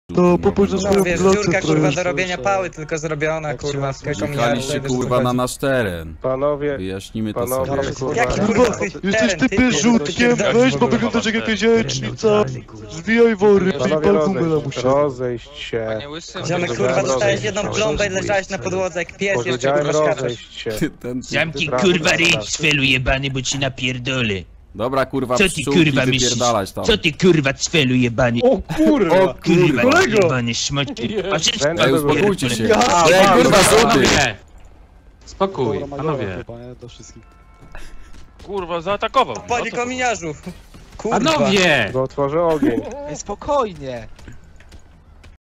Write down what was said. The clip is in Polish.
To popatrz na swoją No wiesz, pracę, dziurka kurwa do frajerze. robienia pały, tylko zrobiona kurwa z Wjechaliście kurwa na nasz teren. Panowie, Wyjaśnimy to panowie, sobie. kurwa. Jaki Kurwa, kurwa jesteś teren, typy rzutkiem, weź, bo wyglądasz jak jakaś jajecznica. Zwijaj wory, i Panowie, balgumę lamusia. rozejść się. Ziomek kurwa dostałeś jedną plombę i leżałeś na podłodze jak pies, jeszcze Powiedziałem kurwa skaczesz. rozejść się. Zamknij Prawda, kurwa ryj, prawda. cwelu jebany, bo ci napierdolę. Dobra kurwa, Co ty pszczółki kurwa myślisz? wypierdalać tam. Co ty kurwa cwelu jebany? O kurwa! O kurwa kolego! jebany szmotki. A czy Będę Ej, do uspokójcie się. Ja, Ej kurwa, żółty! Panowie! Spokój, panowie. Kurwa, zaatakował. Panie kominiarzu! Kurwa. Panowie! Bo otworzę ogień. Spokojnie.